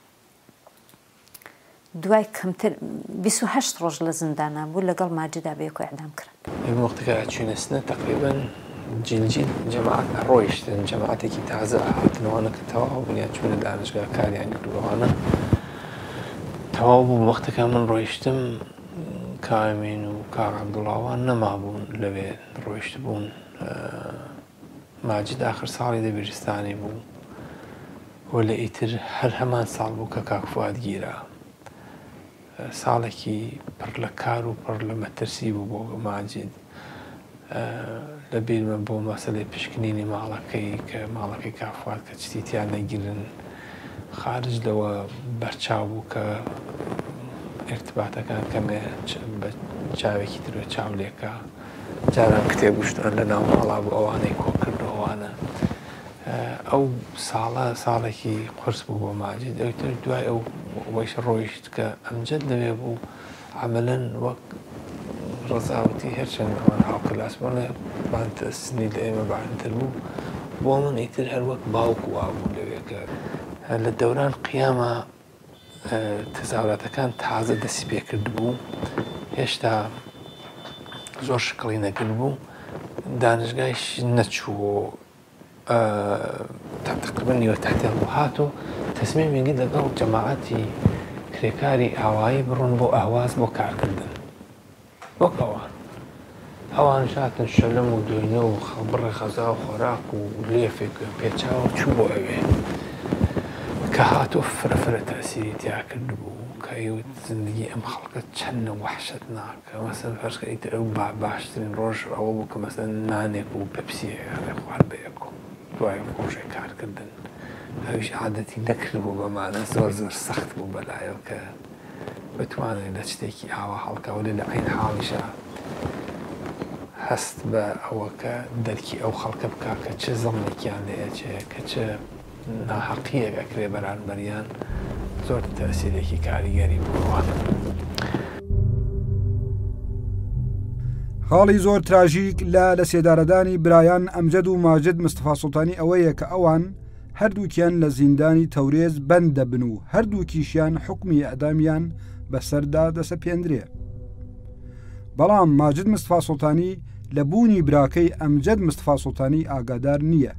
B: دوای کەمتر بیست و هەشت ڕۆژ لە زیندانە بوو لەگەڵ ماجدا بەیەکۆ ئیعدام کرا
D: وەختێکە چوونە سنە تەقریبەن جیلجیل جەماعەت ڕۆیشتن جەماعەتێکی تازە هاتنەوەنە کە تەواو بوونیان چوونە دانشگا کاریان کردووانە تەواو بوو وەختێکە من ڕۆیشتم کامین و کاک عەبدوڵاوان نەمابوون لەوێ ڕۆیشت بوون ماجد ئاخر ساڵی دەبیرستانی بوو وە لە ئیتر هەر هەمان ساڵ بوو کە کاک فواد گیرا ساڵێکی پڕ لە کار و پڕ لە مەترسی بوو بۆ ماجد لە بیرمە بۆ مەسەلەی پشکنینی ماڵەکەی کە ماڵەکەی کاک فواد کە چتیتیان نەگیرن خارج لەوە بەرچاو بوو کە ارتباطەکان کەمێ بە چاوێکی ترە چاولێکە جاران کتێبشتان لە ناو ماڵا بوو ئەوانەی کۆکردەوەوانە ئەو ساڵە ساڵێکی قرس بوو بۆ ماجد ئەوتر دوای ئەو وەیش ڕۆیشت کە ئەمجد لەوێ بوو عەمەلەن وەک ڕەزاوتی هەرچەند ئەوان هاوکلاسبوونە بانتە سنی لە ئێمە باشتر بوو بۆ من ئیتر هەر وەک باوکو وا بوو لەوێ کە لە دەوران قیامە تەزاوراتەکان تازە دەستی پێکرد بوو هێشتا زۆر شکڵی نەکرد بوو دانشگایش نەچوو تقریبا نیوە تحتێڵ بوو هاتۆ تەسمیمێکی لەگەڵ جەماعەتی کرێکاری ئاوایی بڕۆن بۆ ئەهواز بۆ کارکردن وەک ئەوان ئەوان شاتن شەلەم و دوێنێ و بڕێ خەزا و خۆراک و لێفێک پێچاو چوو بۆ ئەوێ کە هاتۆ فرەفرە تەسیری تیا کرد بوو کە ئەیوت زندگی ئەم خەڵکە چەندە وەحشەت ناکە مەسەن فەرزکە ئەو باشترین ڕۆژ ئەوە بوو کە مەسەن نانێک و پەپسیەکە خوارد بە یەک دوای خۆشەی کارکردن ئەویش عادەتی نەکرد بوو بەمانە زۆر زۆر سەخت بوو بەلایەوە کە بتوانێت لە شتێکی ئاوا هەڵکەوە لە عین حاڵیشە هەست بە ئەوەکە دەرکی ئەو خەڵکە بکە کە چه زەڵێکیان لێ ئەچێ کە چه ناحەقیەک ئەکرێ بەرامبەریان زۆر تەسیرێکی کاریگەری بووەوانە.
A: خاڵی زۆر تراژیک لە لە سێدارەدانی برایان ئەمجەد و ماجد مستەفا سوڵتانی ئەوەیە کە ئەوان هەردووکیان لە زیندانی تەورێز بەند دەبن و هەردووکیشیان حکمی ئەدامیان بەسەردا دەسەپێندرێ. بەڵام ماجد مستەفا سوڵتانی لە بوونی براکەی ئەمجەد مستەفا سوڵتانی ئاگادار نییە.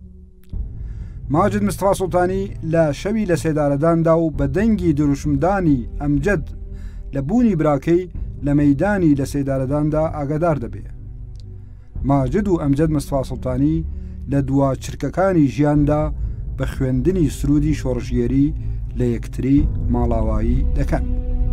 A: ماجد مستەفا سوڵتانی لە شەوی لە سێدارەداندا و بە دەنگی دروشمدانی ئەمجەد لە بوونی براکەی لە مەیدانی لە سێدارەداندا ئاگادار دەبێ. ماجد و ئەمجەد مستەفا سوڵتانی لە دوا چرکەکانی ژیاندا بە خوێندنی سرودی شۆڕژیێری لە یەکتری ماڵاوایی دەکەن.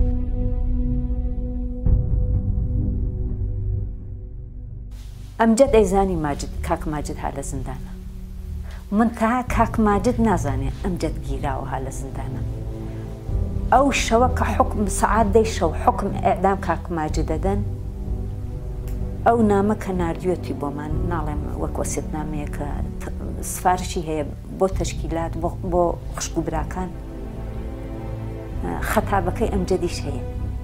B: ئەمجەد ئەیزانی ماجد کاک ماجد ها لە زیندانە. من تا کاک ماجد نازانێ ئەمجەد گیراوە ها لە زیندانە. ئەو شەوە کە حکم سەعات دەی شەو حکم ئێعدام کاک ماجد دەدەن ئەو نامە کە ناردوێتی بۆمان ناڵێم وەک وەسیەتنامەیە کە سفارشی هەیە بۆ تەشکیلات بۆ خوشک و براکان خەتابەکەی ئەمجەدیش هەیە.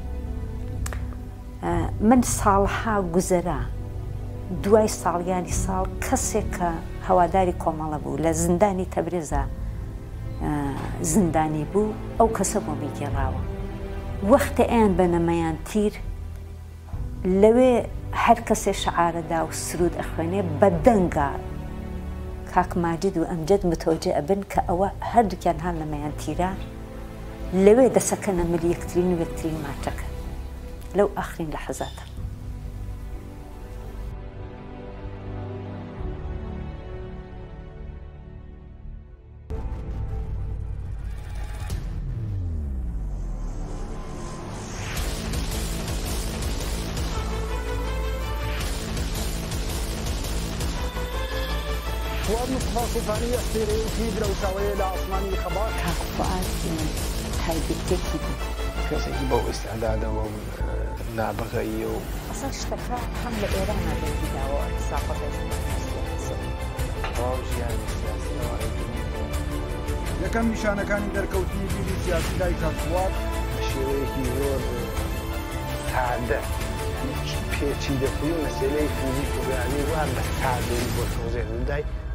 B: من ساڵها گوزەرا دوای ساڵیانی ساڵ کەسێک کە هەواداری کۆمەڵە بوو لە زیندانی تەبرێزە زیندانی بوو ئەو کەسە بۆ میگێڕاوە. وەختە ئەیان بە نەمەیان تیر لەوێ هەر کەسێ شعارەدا و سرود ئەخوێنێ بە دەنگا کاک ماجد و ئەمجەد متۆجە ئەبن کە ئەوە هەردووکیان هەم لەمەیان تیرا لەوێ دەسەکەنە مل یەکترین و یەکترین ماچەکە لەو ئاخرین لە حەزاتە.
A: فؤاد مصطفى سوڵتانی ئەستێرەیەکی درەوشاوەیە لە ئاسمانی خەبات.
B: کاک فؤاد تایبەتێکی بوو
D: کەسێکی بەو ئێستادادەوە نابغەیە و
B: ئەسڵ شتەکە هەم لە ئێرانە دەنگیداوە ساقە
D: ژیانی سیاسیەوە
A: یەکەم نیشانەکانی دەرکەوتنی بیری سیاسی لای کاک فؤاد
C: بە شێوەیەکی زۆر سادە پێچی دەکوی و مەسئلەی فیزیک و ڕیاضی وا بە سادەیی بۆ تۆزێ دای